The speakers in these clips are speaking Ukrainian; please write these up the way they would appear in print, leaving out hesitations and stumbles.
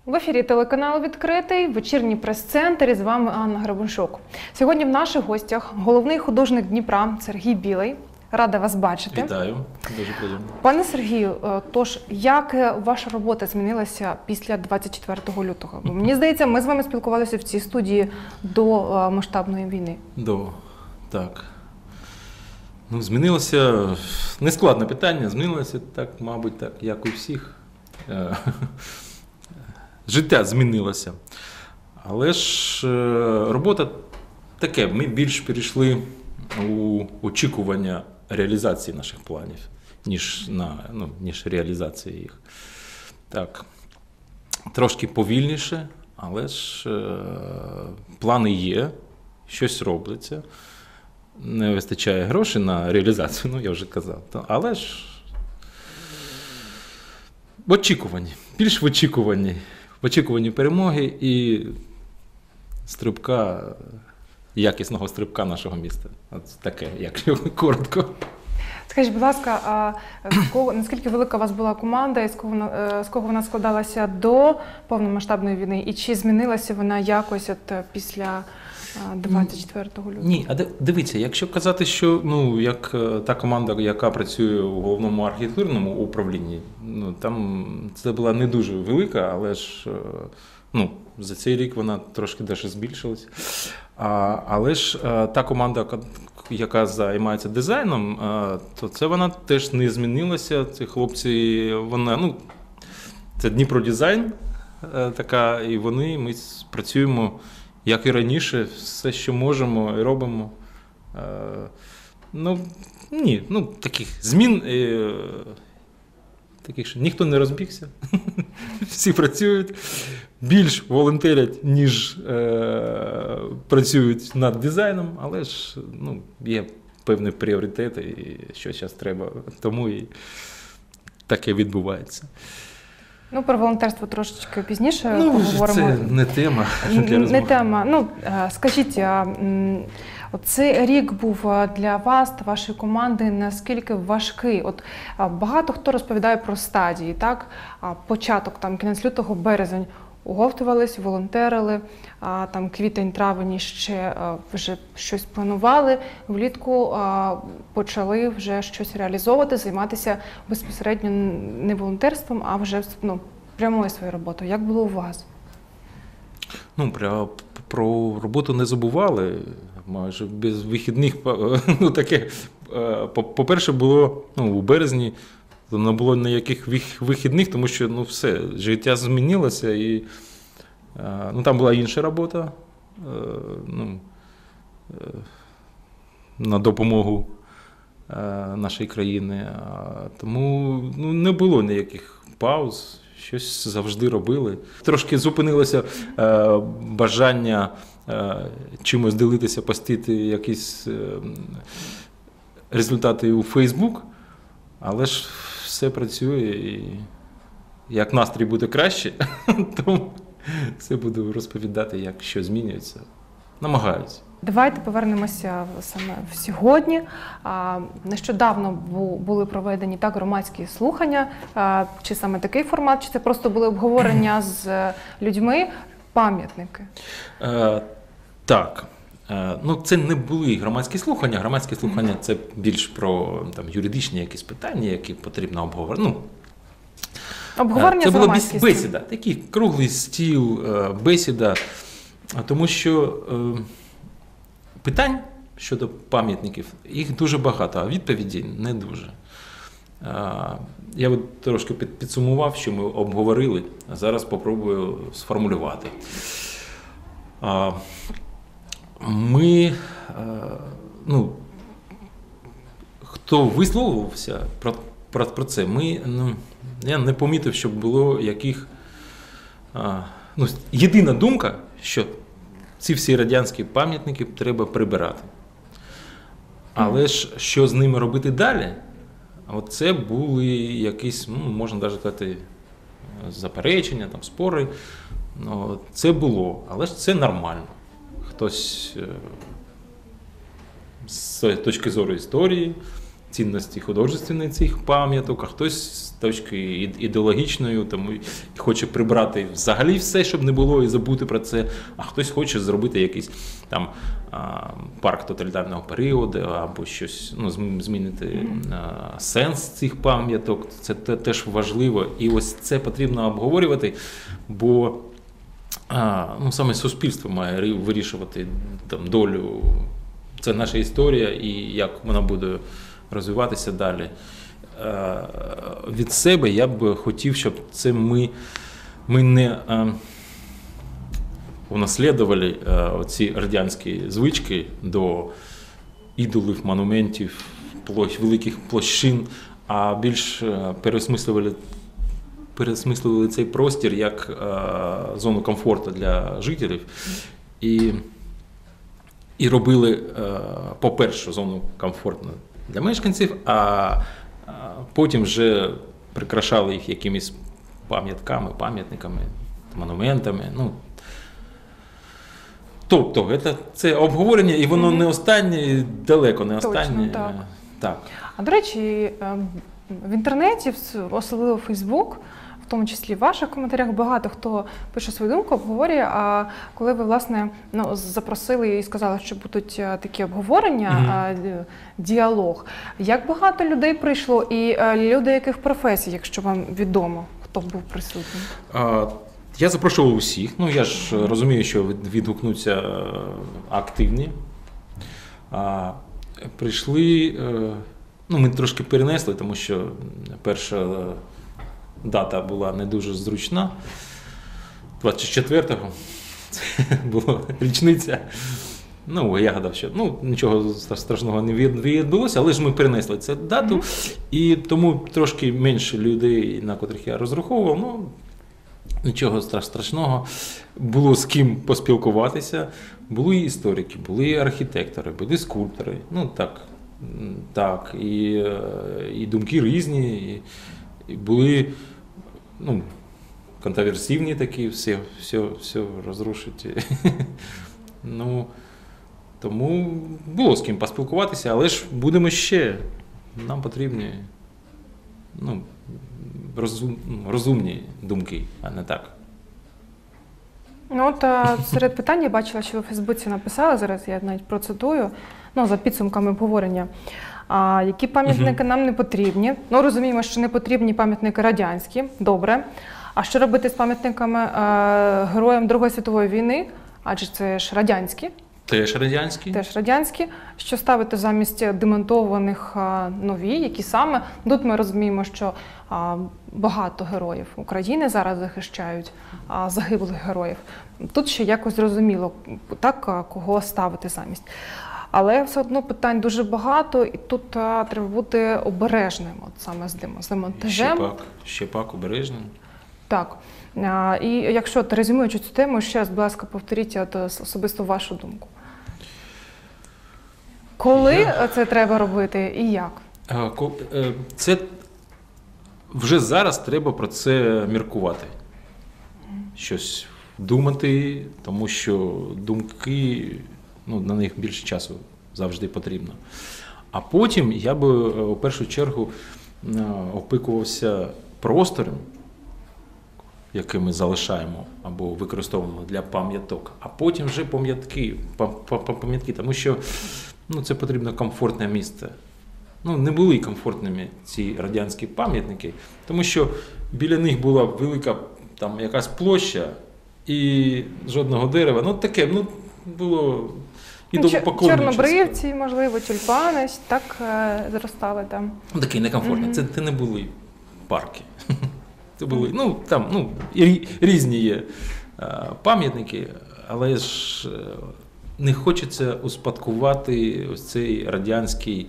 В ефірі телеканалу «Відкритий», вечірній прес-центр, і з вами Анна Гребенщук. Сьогодні в наших гостях головний художник Дніпра Сергій Білий. Рада вас бачити. Вітаю, дуже приємно. Пане Сергію, тож, як ваша робота змінилася після 24 лютого? Мені здається, ми з вами спілкувалися в цій студії до масштабної війни. Так. Ну, змінилося, нескладне питання, змінилося так, мабуть, так, як у всіх. Життя змінилося. Але ж робота таке, ми більш перейшли у очікування реалізації наших планів, ніж реалізації їх. Так, трошки повільніше, але ж плани є, щось робиться. Не вистачає грошей на реалізацію, я вже казав. Але ж в очікуванні, більш в очікуванні перемоги і якісного стрибка нашого міста. От таке, якщо коротко. Скажіть, будь ласка, наскільки велика у вас була команда, і з кого вона складалася до повномасштабної війни, і чи змінилася вона якось після 24 лютого? Ні, а дивіться, якщо казати, що як та команда, яка працює у головному архітектурному управлінні, там це була не дуже велика, але ж за цей рік вона трошки дещо збільшилась. Але ж та команда, яка займається дизайном, то це вона теж не змінилася. Ці хлопці, це Дніпродизайн така, і ми працюємо, як і раніше, все, що можемо і робимо. Таких змін, таких, що ніхто не розбігся, всі працюють, більш волонтерять, ніж працюють над дизайном, але ж є певні пріоритети, і що зараз треба, тому і таке відбувається. Про волонтерство трошечки пізніше поговоримо. Це не тема. Не тема. Скажіть, цей рік був для вас та вашої команди наскільки важкий? Багато хто розповідає про стадії, так? Початок, кінець лютого, березень. Оговтувались, волонтерили, квітень-травень ще вже щось планували, влітку почали вже щось реалізовувати, займатися безпосередньо не волонтерством, а вже прямою своєю роботою. Як було у вас? Про роботу не забували, майже без вихідних. По-перше, було у березні, не було ніяких вихідних, тому що все, життя змінилося, і там була інша робота на допомогу нашій країні. Тому не було ніяких пауз, щось завжди робили. Трошки зупинилося бажання чимось ділитися, постити якісь результати у Facebook, але ж все працює, і як настрій буде краще, то все буду розповідати, як що змінюється. Намагаюся. Давайте повернемося саме в сьогодні. Нещодавно були проведені громадські слухання. Чи саме такий формат, чи це просто були обговорення з людьми, пам'ятники? Так. Це не були громадські слухання. Громадські слухання – це більш про юридичні якісь питання, які потрібно обговорити. Обговорення це з була громадськістю. бесіда, такий круглий стіл, бесіда. Тому що питань щодо пам'ятників, їх дуже багато, а відповідей не дуже. Я трошки підсумував, що ми обговорили, а зараз спробую сформулювати. Хто висловлювався про це, я не помітив, щоб було єдина думка, що ці всі радянські пам'ятники треба прибирати. Але ж що з ними робити далі? Це були якісь, можна навіть сказати, заперечення, спори. Це було, але ж це нормально. Хтось з точки зору історії цінності художественної цих пам'яток, а хтось з точки ідеологічної, тому хоче прибрати взагалі все, щоб не було, і забути про це, а хтось хоче зробити якийсь там парк тоталітарного періоду, або щось, ну, змінити сенс цих пам'яток. Це теж важливо. І ось це потрібно обговорювати, бо ну, саме суспільство має вирішувати там долю. Це наша історія і як вона буде розвиватися далі. Від себе я б хотів, щоб це ми не унаслідували оці радянські звички до ідолів, монументів, великих площин, а більш переосмислювали цей простір як зону комфорту для жителів. І робили, по-перше, зону комфортну для мешканців, а потім вже прикрашали їх якимись пам'ятниками, монументами. Ну, тобто, це обговорення, і воно не останнє, далеко не останнє. Точно, так. А, до речі, в інтернеті, особливо в Фейсбук, в тому числі в ваших коментарях, багато хто пише свою думку, обговорює. А коли ви, власне, запросили і сказали, що будуть такі обговорення, діалог, як багато людей прийшло і люди яких професій, якщо вам відомо, хто був присутній? Я запрошував усіх. Ну, я ж розумію, що відгукнуться активні. Прийшли, ну, ми трошки перенесли, тому що перша дата була не дуже зручна. 24-го це була річниця. Ну, я гадав, що нічого страшного не відбулося, але ж ми перенесли цю дату. І тому трошки менше людей, на котрих я розраховував. Ну, нічого страшного. Було з ким поспілкуватися. Були історики, були архітектори, були скульптори. Ну, так. І думки різні. І були, ну, контроверсивні такі, все розрушити. Ну, тому було з ким поспілкуватися, але ж будемо ще. Нам потрібні, ну, розумні думки, а не так. Ну, от серед питань я бачила, що ви в Фейсбуці написали, зараз я навіть процитую, за підсумками обговорення. Які пам'ятники нам не потрібні? Ну, розуміємо, що не потрібні пам'ятники радянські, добре. А що робити з пам'ятниками героям Другої світової війни? Адже це ж радянські. Теж радянські. Теж радянські. Що ставити замість демонтованих нові, які саме? Тут ми розуміємо, що багато героїв України зараз захищають, загиблих героїв. Тут ще якось зрозуміло, так, кого ставити замість. Але все одно питань дуже багато, і тут треба бути обережним, от саме з демонтажем. Ще пак обережним. Так. І якщо, резюмуючи цю тему, ще раз, будь ласка, повторіть особисто вашу думку. Коли це треба робити і як? Це вже зараз треба про це міркувати. Щось думати, тому що думки, на них більше часу завжди потрібно. А потім я би у першу чергу опікувався простором, який ми залишаємо або використовуємо для пам'яток, а потім вже пам'ятки, тому що це потрібно комфортне місце. Не були комфортними ці радянські пам'ятники, тому що біля них була велика там якась площа і жодного дерева. Таке, було ідолопоклонничество. Чорнобривці, можливо, тюльпани, так зростали там. Таке некомфортне. Це не були парки. Це були, різні є пам'ятники, але ж не хочеться успадкувати ось цей радянський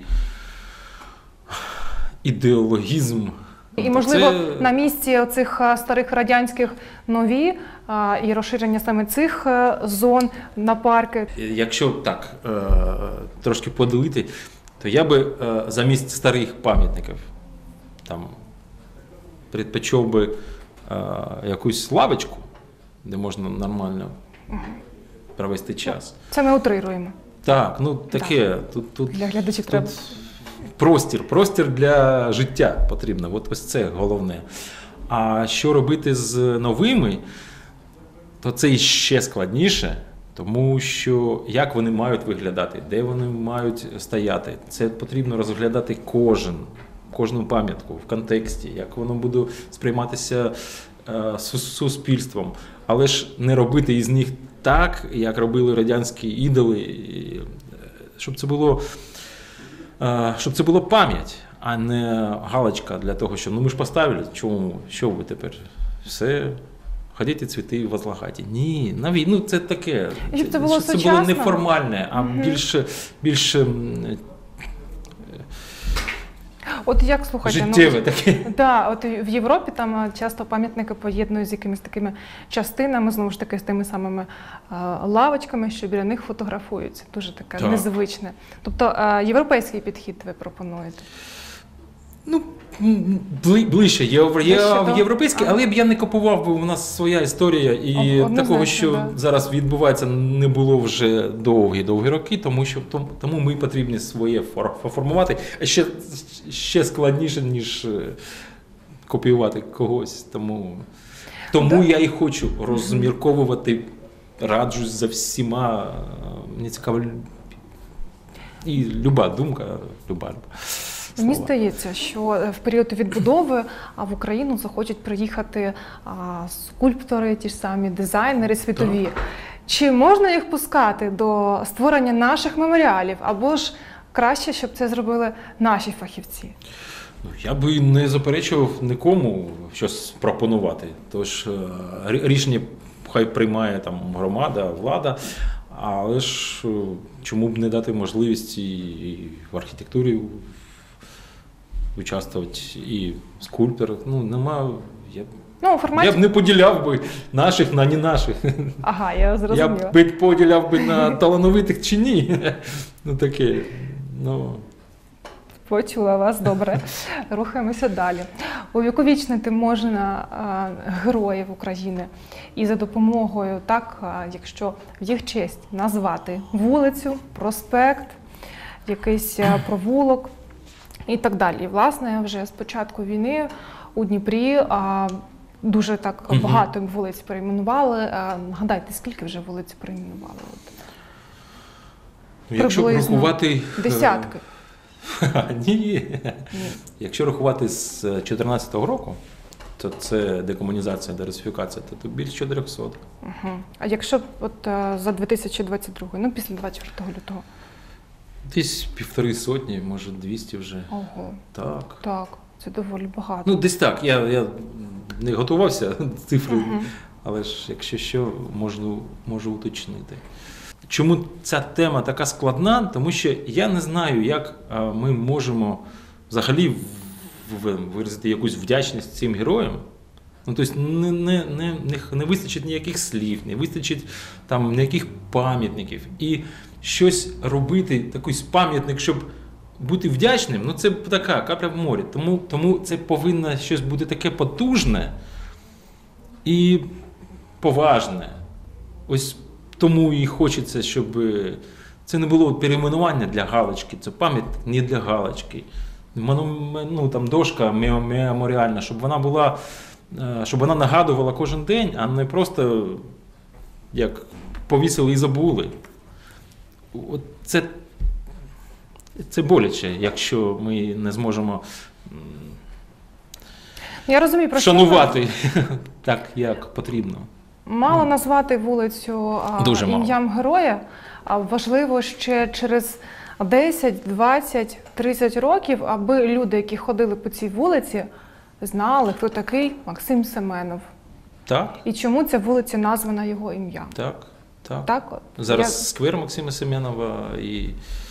ідеологізм. І, можливо, на місці оцих старих радянських нові і розширення саме цих зон на парки. Якщо так трошки поділити, то я би замість старих пам'ятників там предпочов би якусь лавочку, де можна нормально провести час. Це ми утрируємо. Так, таке. Тут, для глядачів треба. простір для життя потрібно. От ось це головне. А що робити з новими, то це ще складніше, тому що як вони мають виглядати, де вони мають стояти. Це потрібно розглядати кожну пам'ятку в контексті, як воно буде сприйматися суспільством. Але ж не робити із них так, як робили радянські ідоли, щоб це було пам'ять, а не галочка для того, що ми ж поставили, що ви тепер? Все, ходіть цвіти возлагайте. Ні, це таке. Щоб це було це було неформальне, а більш От як, слухайте, життєве таке. Да, от в Європі там часто пам'ятники поєднують з якимись такими частинами, знову ж таки, з тими самими лавочками, що біля них фотографуються. Дуже таке незвичне. Тобто європейський підхід ви пропонуєте? Ближче європейський, але я не купував, бо у нас своя історія, і такого, що зараз відбувається, не було вже довгі роки, тому ми потрібні своє формувати. Ще складніше, ніж копіювати когось. Тому я і хочу розмірковувати, раджусь за всіма. Мені цікаво, і люба думка, люба. Мені здається, що в період відбудови в Україну захочуть приїхати скульптори, ті ж самі дизайнери світові. Так. Чи можна їх пускати до створення наших меморіалів, або ж краще, щоб це зробили наші фахівці? Я би не заперечував нікому щось пропонувати. Тож рішення хай приймає там громада, влада, але ж чому б не дати можливість і в архітектурі участвувати, і скульптор. Я б не поділяв би наших на не наших. Ага, я зрозуміла. Я б поділяв би на талановитих чи ні. Таке. Почула вас, добре. Рухаємося далі. Увіковічнити можна героїв України і за допомогою, якщо в їх честь назвати вулицю, проспект, якийсь провулок і так далі. І, власне, вже з початку війни у Дніпрі дуже так багато вулиць перейменували. Нагадайте, скільки вже вулиць перейменували? Якщо рахувати... Десятки. Ні. Якщо рахувати з 2014 року, то це декомунізація, дерусифікація, то більше 400. А якщо за 2022, після 24 лютого? Десь 150, може 200 вже. Ого. Так, це доволі багато. Десь так. Я не готувався цифри, але ж якщо що, можу уточнити. Чому ця тема така складна? Тому що я не знаю, як ми можемо взагалі виразити якусь вдячність цим героям. Тобто не вистачить ніяких слів, не вистачить там ніяких пам'ятників. І щось робити, такий пам'ятник, щоб бути вдячним, це така капля в морі. Тому це повинно щось бути таке потужне і поважне. Ось тому і хочеться, щоб це не було перейменування для галочки, це пам'ятник не для галочки. Дошка меморіальна, щоб вона нагадувала кожен день, а не просто як повісили і забули. Це боляче, якщо ми не зможемо шанувати так, як потрібно. Мало назвати вулицю ім'ям героя, а важливо ще через 10, 20, 30 років, аби люди, які ходили по цій вулиці, знали, хто такий Максим Семенов. Так. І чому ця вулиця названа його ім'ям. Так. Зараз сквер Максима Семенова і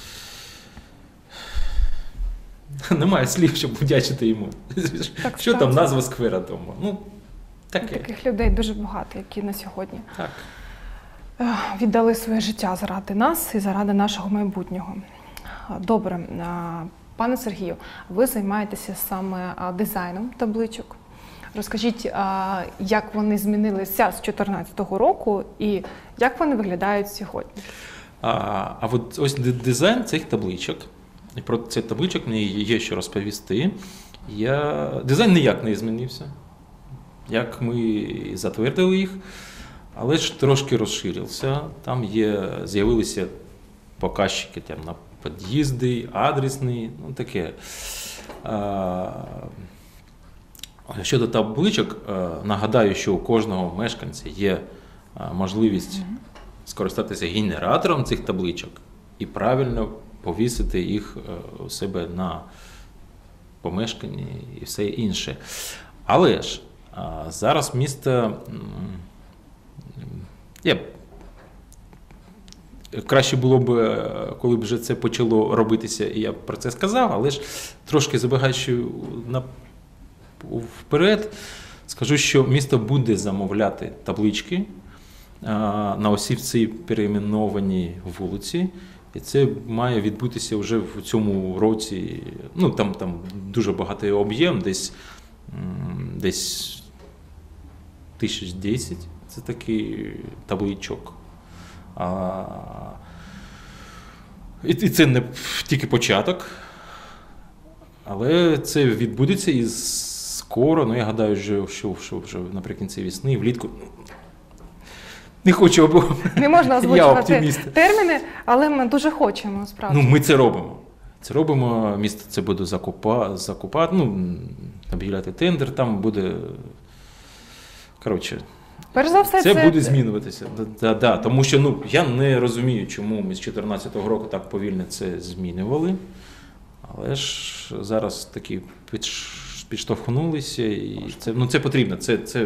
немає слів, щоб вдячити йому. Що там назва сквера тому? Таких людей дуже багато, які на сьогодні віддали своє життя заради нас і заради нашого майбутнього. Добре. Пане Сергію, ви займаєтеся саме дизайном табличок. Розкажіть, як вони змінилися з 2014 року і як вони виглядають сьогодні? Ось дизайн цих табличок І про цей табличок мені є що розповісти. Дизайн ніяк не змінився, як ми затвердили їх, але ж трошки розширився. Там з'явилися показчики там, на під'їзди, адресні, ну таке. Щодо табличок, нагадаю, що у кожного мешканця є можливість скористатися генератором цих табличок і правильно повісити їх у себе на помешканні і все інше. Але ж зараз місто, краще було б, коли б вже це почало робитися, і я про це сказав, але ж трошки забігаючи вперед, скажу, що місто буде замовляти таблички на усі ці перейменовані вулиці. І це має відбутися вже в цьому році. Ну, там дуже багатий об'єм, десь 1010. Це такий табличок. І це не тільки початок, але це відбудеться і скоро. Ну, я гадаю, що вже наприкінці весни, влітку. Не хочу, бо не можна озвучувати терміни, але ми дуже хочемо, справді. Ну, ми це робимо. Це робимо, місто це буде закупати, ну, об'являти тендер, там буде, коротше, перш за все, це буде змінюватися. Да, тому що ну, я не розумію, чому ми з 2014 року так повільно це змінювали, але ж зараз таки підштовхнулися, і це потрібно,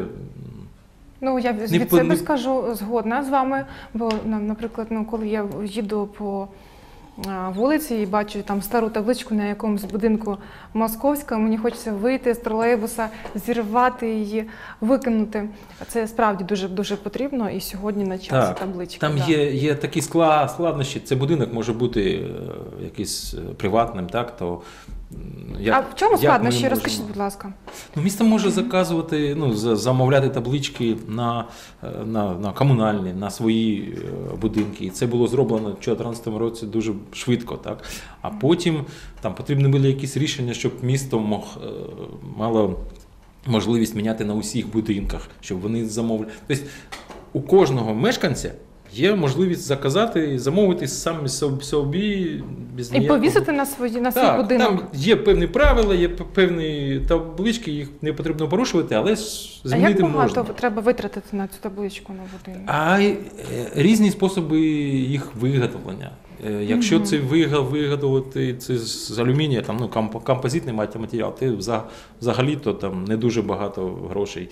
Ну, я від себе скажу, згодна з вами, бо, наприклад, коли я їду по вулиці і бачу там стару табличку на якомусь будинку московському, мені хочеться вийти з тролейбуса, зірвати її, викинути. Це справді дуже потрібно і сьогодні на часі таблички. Там є такі складнощі, це будинок може бути якийсь приватним, так, то а в чому складнощі? Розкажіть, будь ласка. Ну, місто може заказувати, замовляти таблички на комунальні, на свої будинки. І це було зроблено в 2014 році дуже швидко. Так? А потім там потрібні були якісь рішення, щоб місто мало можливість міняти на усіх будинках, щоб вони замовляли. Тобто у кожного мешканця є можливість заказати і замовити самі собі без ніякого... І повісити на свій будинок. Там є певні правила, є певні таблички, їх не потрібно порушувати, але змінити можна. А як багато треба витратити на цю табличку на будинок? Різні способи їх виготовлення. Якщо це виготовити це з алюмінія, композитний матеріал, то взагалі-то там не дуже багато грошей.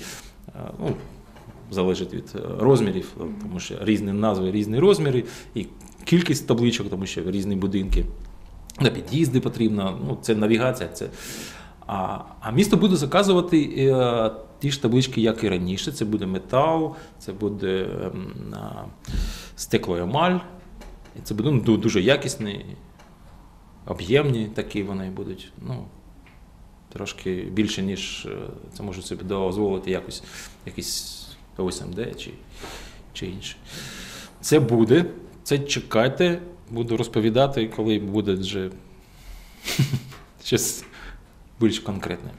Залежить від розмірів, тому що різні назви, різні розміри, і кількість табличок, тому що різні будинки. На під'їзди потрібно, це навігація. А місто буде заказувати ті ж таблички, як і раніше. Це буде метал, це буде стеклоемаль, і це буде дуже якісні, об'ємні такі вони будуть. Трошки більше, ніж це може собі дозволити якісь ОСМД чи інше. Це буде, це чекайте, буду розповідати, коли буде вже щось більш конкретне.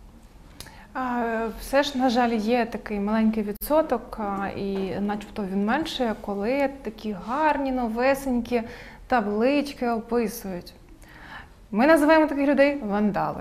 Все ж, на жаль, є такий маленький відсоток, і начебто він менше, коли такі гарні, новесенькі таблички описують. Ми називаємо таких людей вандали.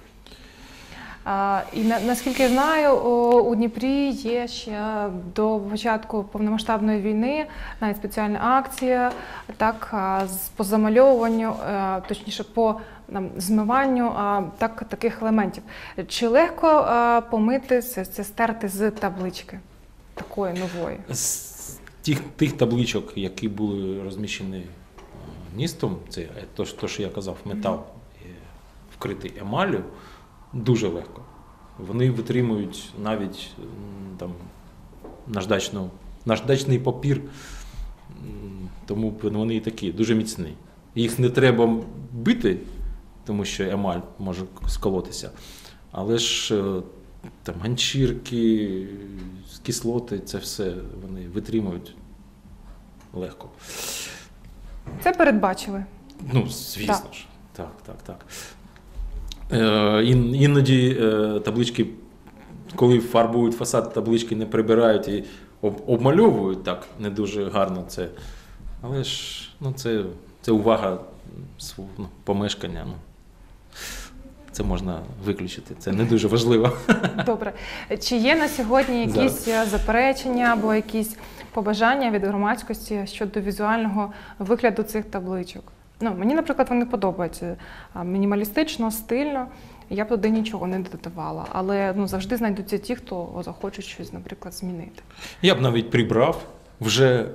І наскільки я знаю, у Дніпрі є ще до початку повномасштабної війни навіть спеціальна акція по замальовуванню, точніше по змиванню таких елементів. Чи легко помити це стерти з таблички такої нової? З тих табличок, які були розміщені містом, це те, що я казав, метал вкритий емаллю, дуже легко. Вони витримують навіть наждачний папір, тому вони і такі, дуже міцні. Їх не треба бити, тому що емаль може сколотися. Але ж ганчірки, кислоти, це все вони витримують легко. Це передбачили? Звісно ж. Так. Іноді таблички, коли фарбують фасад, таблички не прибирають і обмальовують так не дуже гарно це. Але ж це увага помешкання. Це можна виключити, це не дуже важливо. Добре. Чи є на сьогодні якісь заперечення або якісь побажання від громадськості щодо візуального вигляду цих табличок? Мені, наприклад, вони подобаються мінімалістично, стильно. Я б туди нічого не додавала, але завжди знайдуться ті, хто захочуть щось, наприклад, змінити. Я б навіть прибрав вже,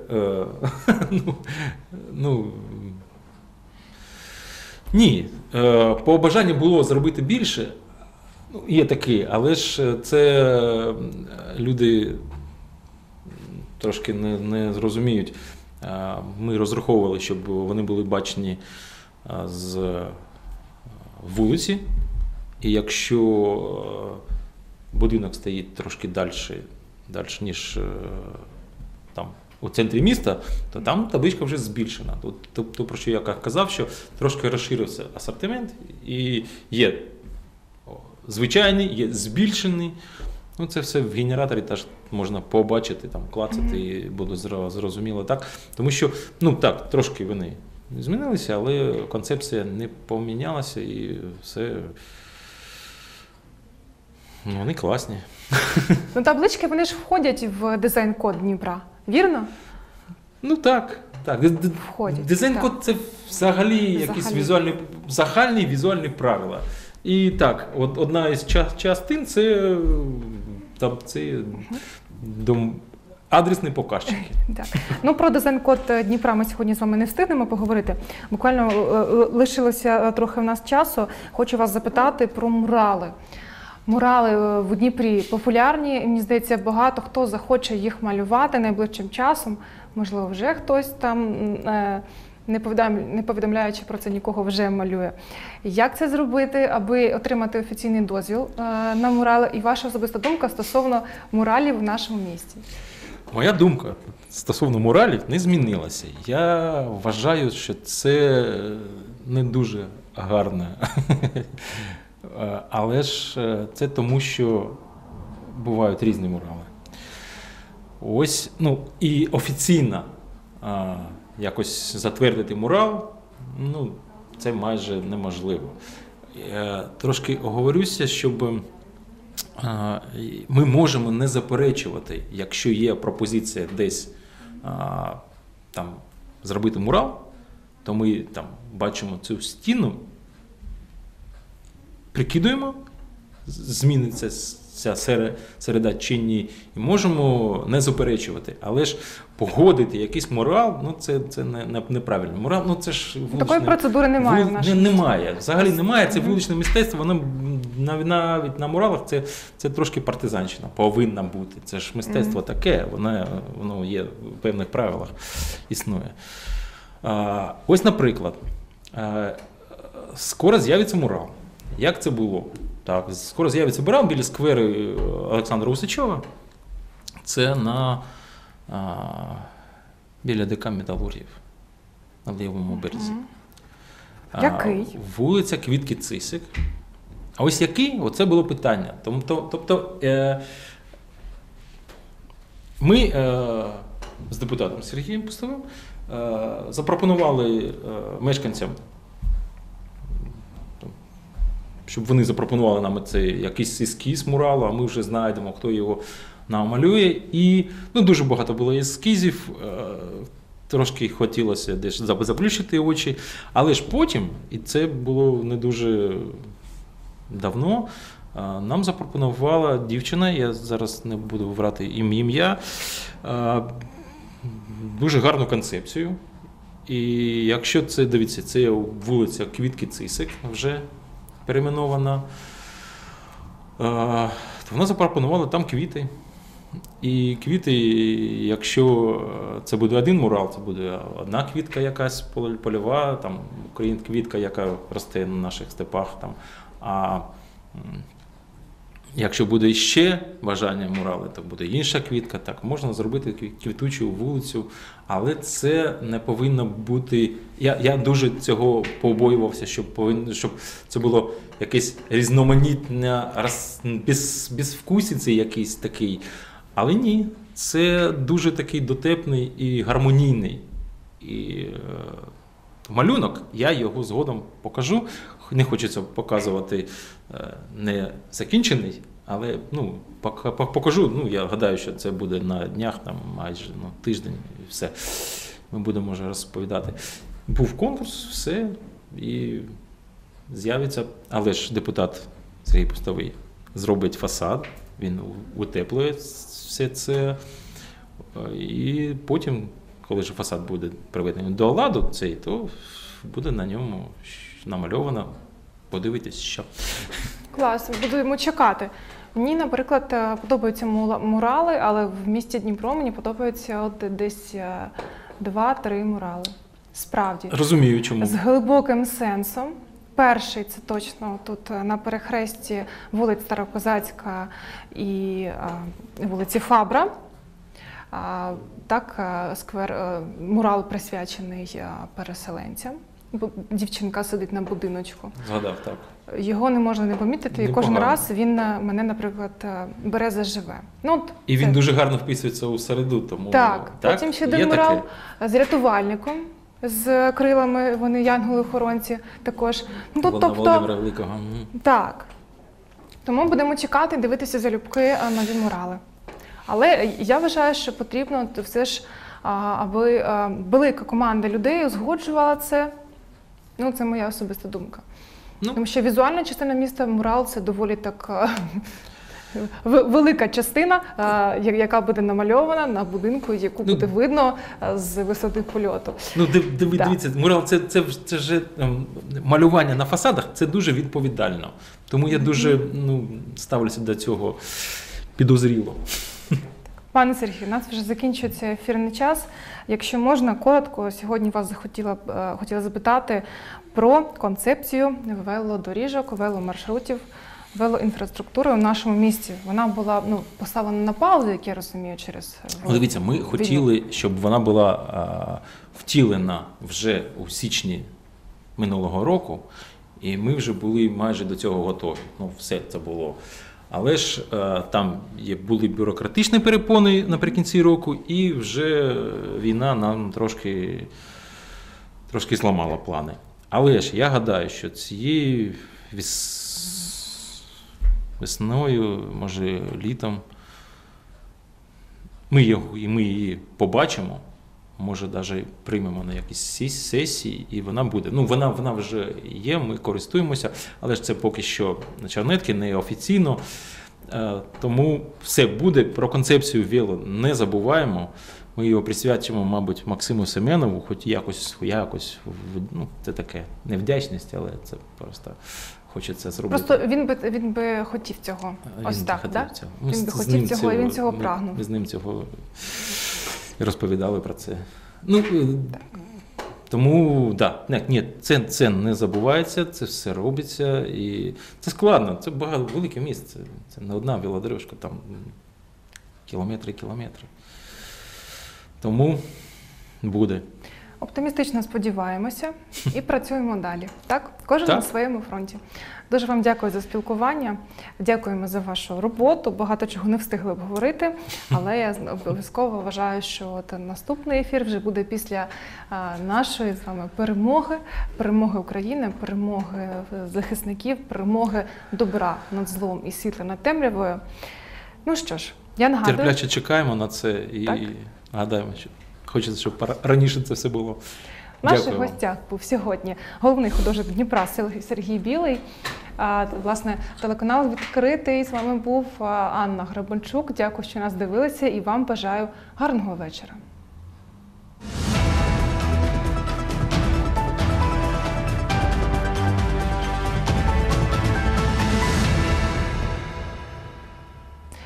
ні, по бажанню було зробити більше, є такі, але ж це люди трошки не зрозуміють. Ми розраховували, щоб вони були бачені з вулиці, і якщо будинок стоїть трошки далі ніж там у центрі міста, то там табличка вже збільшена. Тобто, про що я казав, що трошки розширився асортимент, і є звичайний, є збільшений. Це все в генераторі теж можна побачити, там, клацати, і буде зрозуміло так. Тому що, трошки вони змінилися, але концепція не помінялася і все, вони класні. Таблички, вони ж входять в дизайн-код Дніпра, вірно? Так. Дизайн-код – це взагалі якісь загальні візуальні правила. І так, одна із частин – це адресні показчики. Так. Про дизайн-код Дніпра ми сьогодні з вами не встигнемо поговорити. Буквально лишилося трохи в нас часу. Хочу вас запитати про мурали. Мурали в Дніпрі популярні, мені здається, багато хто захоче їх малювати найближчим часом. Можливо, вже хтось там, не повідомляючи про це, нікого вже малює. Як це зробити, аби отримати офіційний дозвіл на мурали? І ваша особиста думка стосовно муралів в нашому місті? Моя думка стосовно муралів не змінилася. Я вважаю, що це не дуже гарно. Але ж це тому, що бувають різні мурали. І офіційно якось затвердити мурал, це майже неможливо. Я трошки оговорюся, щоб ми можемо не заперечувати, якщо є пропозиція десь там зробити мурал, то ми там бачимо цю стіну, прикидуємо, зміниться ця середа чи ні, і можемо не заперечувати. Але ж погодити якийсь мурал, це неправильно. Мурал, це ж вуличне... Такої процедури немає в нашому місті. Немає. Взагалі немає. Це вуличне мистецтво, воно навіть на муралах це трошки партизанщина повинна бути. Це ж мистецтво таке, воно є в певних правилах, існує. Ось, наприклад, скоро з'явиться мурал. Як це було? Так, скоро з'явиться мурал біля скверу Олександра Усачова. Це біля ДК «Металургів» на лівому березі. Який? Вулиця Квітки Цисик. А ось який? Оце було питання. Тобто ми з депутатом Сергієм Пустовим запропонували мешканцям, щоб вони запропонували нам якийсь ескіз муралу, а ми вже знайдемо, хто його намалює. І дуже багато було ескізів, трошки хотілося десь заплющити очі, але ж потім, і це було не дуже давно, нам запропонувала дівчина, я зараз не буду врати ім'я, дуже гарну концепцію. І якщо це, дивіться, це вулиця Квітки Цисик вже перейменована, то вона запропонувала там квіти. І квіти, якщо це буде один мурал, це буде одна квітка якась польова, там квітка, яка росте на наших степах, там, а Якщо буде ще бажання мурали, то буде інша квітка. Так, можна зробити квітучу вулицю, але це не повинно бути. Я дуже цього побоювався, щоб це було якесь різноманітне, безвкусіці якийсь такий. Але ні, це дуже такий дотепний і гармонійний. І малюнок, я його згодом покажу. Не хочеться показувати не закінчений, але покажу. Я гадаю, що це буде на днях, там майже тиждень і все. Ми будемо вже розповідати. Був конкурс, все, і з'явиться. Але ж депутат Сергій Пустовий зробить фасад, він утеплює все це. І потім, коли ж фасад буде приведений до ладу, то буде на ньому намальовано. Подивитись, що. Клас, будемо чекати. Мені, наприклад, подобаються мурали, але в місті Дніпро мені подобаються десь 2-3 мурали. Справді. Розумію, чому. З глибоким сенсом. Перший – це точно тут на перехресті вулиць Старокозацька і вулиці Фабра. Так, мурал присвячений переселенцям. Дівчинка сидить на будиночку. Згадав, так. Його не можна не помітити, і кожен раз він мене, наприклад, бере заживе. І він дуже гарно вписується у середу, тому... Так, потім ще один мурал з рятувальником, з крилами, вони янголи-охоронці також. Володимира Великого. Так. Тому будемо чекати, дивитися залюбки нові мурали. Але я вважаю, що потрібно все ж, аби велика команда людей узгоджувала це. Це моя особиста думка. Тому що візуальна частина міста, мурал – це доволі так велика частина, яка буде намальована на будинку, яку буде видно з висоти польоту. Дивіться, мурал – це вже малювання на фасадах, це дуже відповідально. Тому я дуже ставлюся до цього підозріло. Пане Сергію, у нас вже закінчується ефірний час. Якщо можна, коротко, сьогодні вас хотіла запитати про концепцію велодоріжок, веломаршрутів, велоінфраструктури у нашому місті. Вона була поставлена на паузу, як я розумію, через війну. Дивіться, ми хотіли, щоб вона була втілена вже у січні минулого року, і ми вже були майже до цього готові. Все це було. Але ж там були бюрократичні перепони наприкінці року, і вже війна нам трошки зламала плани. Але ж я гадаю, що цією весною, може літом, ми її побачимо, може навіть приймемо на якісь сесії, і вона буде. Вона вже є, ми користуємося, але ж це поки що на чернетки, не офіційно. Тому все буде, про концепцію вело не забуваємо. Ми його присвячимо, мабуть, Максиму Семенову, хоч якось, це таке невдячність, але це просто хочеться зробити. Просто він би хотів цього. Ось так, так? Він би хотів цього, і він цього прагнув. Ми з ним цього розповідали про це. Тому, це не забувається, це все робиться, і це складно, це велике місце, це не одна велодорожка, там кілометри. Тому буде. Оптимістично сподіваємося і працюємо далі. Так? Кожен на своєму фронті. Дуже вам дякую за спілкування, дякуємо за вашу роботу. Багато чого не встигли обговорити, але я обов'язково вважаю, що наступний ефір вже буде після нашої з вами перемоги України, перемоги захисників, перемоги добра над злом і світла над темрявою. Що ж, я нагадую. Терпляче чекаємо на це і гадаємо, що хочеться, щоб раніше це все було. В наших гостях був сьогодні головний художник Дніпра Сергій Білий. Власне, телеканал відкритий. З вами був Анна Гребенчук. Дякую, що нас дивилися, і вам бажаю гарного вечора.